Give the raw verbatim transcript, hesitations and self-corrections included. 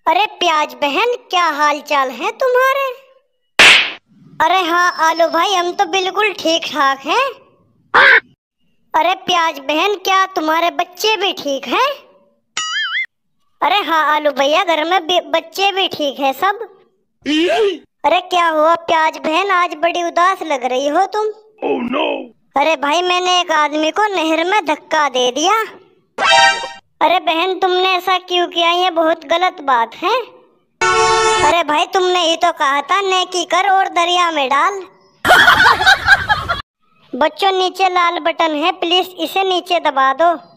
अरे प्याज बहन, क्या हाल चाल है तुम्हारे? अरे हाँ आलू भाई, हम तो बिल्कुल ठीक ठाक हैं। अरे प्याज बहन, क्या तुम्हारे बच्चे भी ठीक हैं? अरे हाँ आलू भैया, घर में भी बच्चे भी ठीक है सब। अरे क्या हुआ प्याज बहन, आज बड़ी उदास लग रही हो तुम। oh, no. अरे भाई, मैंने एक आदमी को नहर में धक्का दे दिया। अरे बहन, तुमने ऐसा क्यों किया? ये बहुत गलत बात है। अरे भाई, तुमने ही तो कहा था नेकी कर और दरिया में डाल। बच्चों, नीचे लाल बटन है, प्लीज इसे नीचे दबा दो।